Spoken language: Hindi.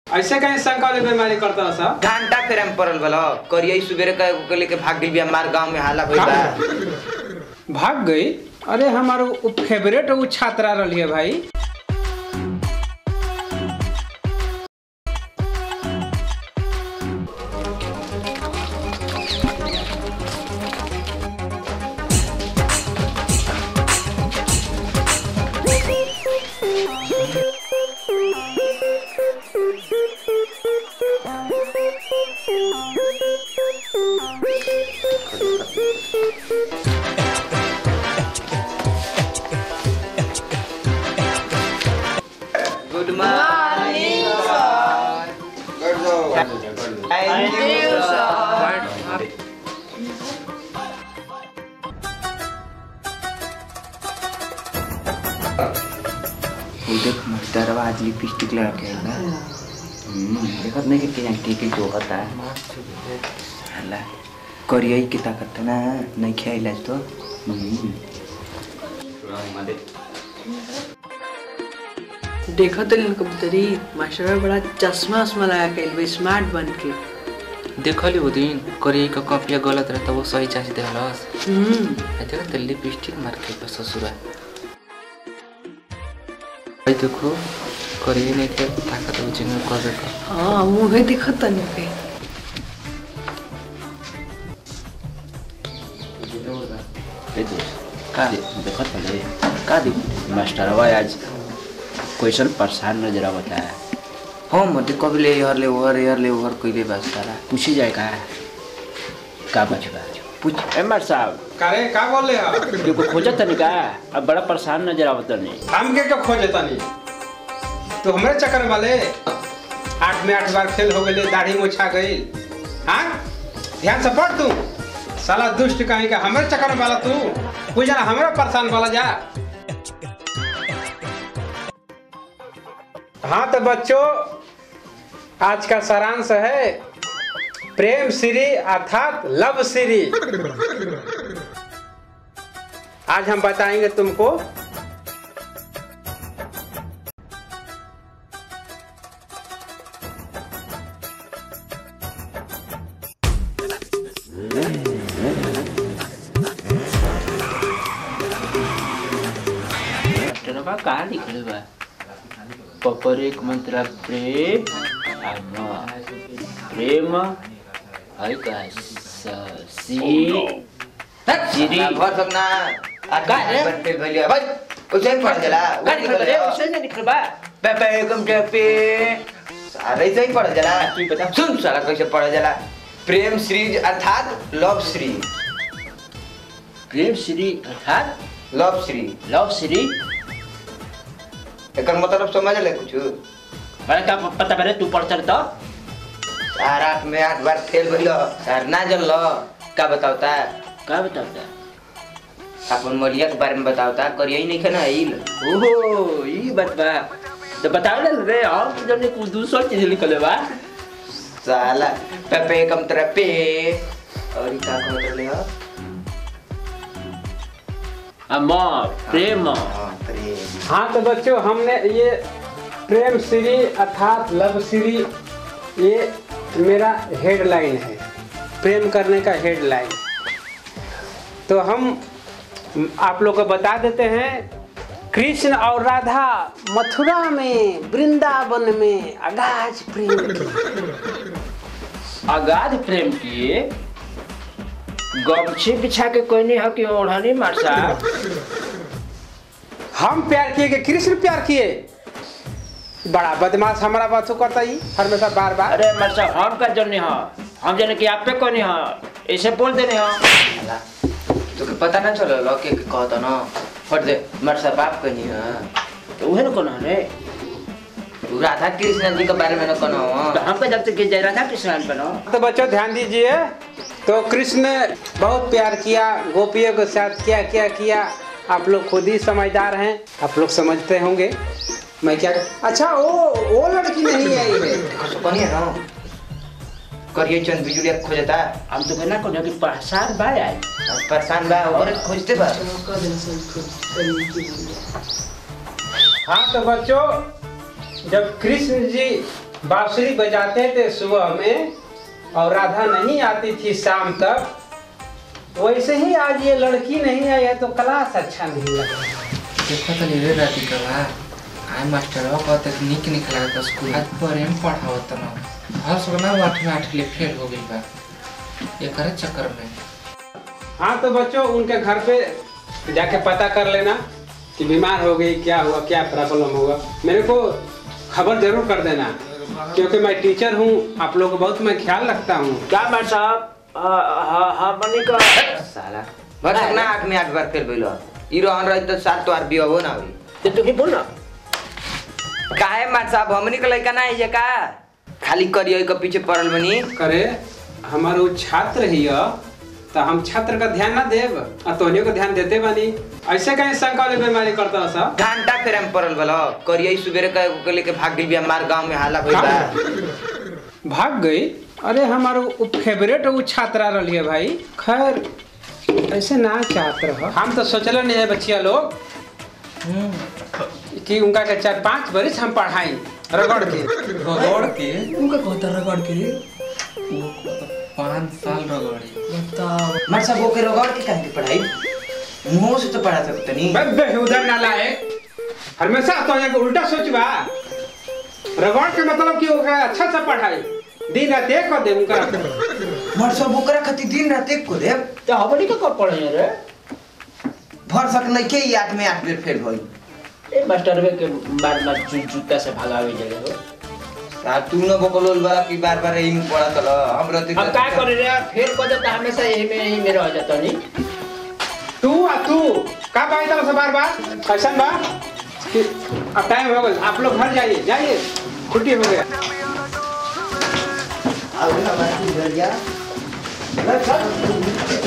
ऐसे कहीं शंका ले बीमारी करता सब घंटा फेर हम पड़ल बलो करिए सुबेरे के लेके भाग गेल भी हमार गांव में हाला भइल बा। भाग गई? अरे हमारो फेवरेट वो छात्रा रही है भाई। Good morning sir. Thank you sir. देख मस्टरवा आज लिपस्टिक लगा के आइल बा। देखत नहीं कि के जो होता है हल्ला करिए की ताकत ना नहीं खेला तो देखो तो कबूतरी मास्टर बड़ा चश्मा उस्मा लगा के स्मार्ट बन के देखली वो दिन करिए का कॉपिया गलत रहता वो सही चाची देहलस। देखो तो लिपस्टिक मार के बस ससुरा भाई देखो करिए नहीं थे ताकत वो जिन कर दे। हां मुंह देखो तने पे का देखो पहले का देख मास्टरवा आज क्वेश्चन परेशान नजर आवता है। हाँ मत कभी ले यार ले ओवर कोई ले बस सारा पूछी जाए का बचबा पूछ एमआर साहब करे का बोल ले आप देखो खोजा तनी का अब बड़ा परेशान नजर आवता नहीं हम के खोजे तनी तो हमारे चक्कर वाले 8 में 8 बार फेल हो गए दाढ़ी मुछा गई। हाँ ध्यान से पढ़ तू साला दुष्ट कहीं का हमारे चक्कर वाला तू कोई जाना हमारा परेशान वाला जा। हाँ तो बच्चों आज का सारांश है प्रेम श्री अर्थात लव श्री। आज हम बताएंगे तुमको कहा लिखल बा पपर एक मंत्र प्रेम प्रेम है का सी सीरी बहुत सकना का है पे भलिया भाई उसे पढ़ जला उसे नहीं निकल बा पे कम पे सारे से ही पढ़ जला तू बता सुन साला कैसे पढ़ जला प्रेम श्री अर्थात लव श्री। प्रेम श्री अर्थात लव श्री एक मतलब समझ ले कुछ मैंने का पता करे तू पढ़ चल तो 8 में 8 बार फेल भइलो सर ना जल लो का बताता का बताता अपन मलिया के बारे में बताता करिए ही नहीं खाना आइल। ओहो ई बात बा तो बताओ ले रे हम जने कुछ दूसरा चीज लिखले बा साला पे कम तरह पे और ई का मतलब ले हो अमर प्रेम। हाँ तो बच्चों हमने ये प्रेम श्री अर्थात लव श्री ये मेरा हेडलाइन है प्रेम करने का हेडलाइन। तो हम आप लोग को बता देते हैं कृष्ण और राधा मथुरा में वृंदावन में अगाध प्रेम की गमछी बिछा के कोई नहीं है कि ओढ़नी मार साहब हम प्यार किए कि कृष्ण प्यार किए। बड़ा बदमाश हमारा बातों करता ही हमेशा बार बार। अरे मार साहब हम का जन नहीं है हम जने कि आप पे कोई नहीं है ऐसे बोल देने हो तो के पता ना चलो लो के कहता ना फट दे मार साहब आप कहीं है तो वह न कोना रे राधा कृष्ण जी के बारे में न कनो तो हम का जब तक जय राधा कृष्ण बनो। तो बच्चों ध्यान दीजिए तो कृष्ण ने बहुत प्यार किया गोपियों के साथ क्या किया आप लोग खुद ही समझदार हैं आप लोग समझते होंगे मैं क्या। अच्छा वो लड़की नहीं आई है कौन है ना करिए चंद बिजुलिया खोजता हम तो कहना को कि परेशान बा यार परेशान बा और खोजते बा। हाँ तो बच्चों जब कृष्ण जी बांसुरी बजाते थे सुबह में और राधा नहीं आती थी शाम तक, वैसे ही आज ये लड़की नहीं आई है तो क्लास अच्छा नहीं लगा। देखो तो ले राती का बा आय मास्टर कहते निक निकला तो स्कूल आज प्रेम पढ़ावत न हर सगना 8 में 8 ले फेल हो गई बा ये करे चक्कर में। हाँ तो बच्चों उनके घर पे जाके पता कर लेना कि बीमार हो गई, क्या हुआ, क्या प्रॉब्लम होगा, मेरे को खबर जरूर कर देना, क्योंकि मैं टीचर हूँ, आप लोग को बहुत मैं ख्याल रखता हूँ। क्या मास्टर साहब हमनी का साला बस ना 8 में 8 बार फेल भइलो ई रहन रही तो 7 बार भी हो ना होई ते तू की बोल ना काहे मार साहब हमनी के लइका ना है का खाली करियो के पीछे पड़ल बनी करे हमारे वो छात्र ही तो हम छात्र का ध्यान ना देव और तोहनियों का ध्यान देते बानी, ऐसे कहीं शंका वाली बीमारी करता है सब घंटा फेर हम पड़ल बलो करियो सुबेरे के लेके भाग गेल भी हमार गांव में हाला भइल बा भाग गई। अरे हमारे वो फेवरेट वो छात्रा रही है भाई। खैर ऐसे ना छात्र हो, हम तो सोचल नहीं है बच्चिया लोग कि उनका के 4-5 बरिस हम पढ़ाई रगड़ के उनका कहता रगड़ के वो 5 साल रगड़ी बताओ। मार साहब ओके रगड़ के काहे की पढ़ाई मुंह से तो पढ़ा सकत नहीं बेहुदा नालायक, हमेशा तो ये उल्टा सोचबा। रगड़ के मतलब कि ओके अच्छा से पढ़ाई दिन रात एक कर दे उनका। मार साहब ओकरा खातिर दिन रात एक को दे ते हमनी का कब पढ़े रे भर सक नहीं के 8 में 8 बेर फेल होई ए मास्टर वे के बार जूता से भगावे जले हो ता तू न बकलोल वाला की बार-बार यही में पढ़ा तल हम रहते अब का करे रे फेर को जाता हमेशा यही में रह जाता नहीं तू का बाई तरह से बार-बार कैसन बा कि अब टाइम हो गया, आप लोग घर जाइए छुट्टी हो गया। अब हमारी घर जा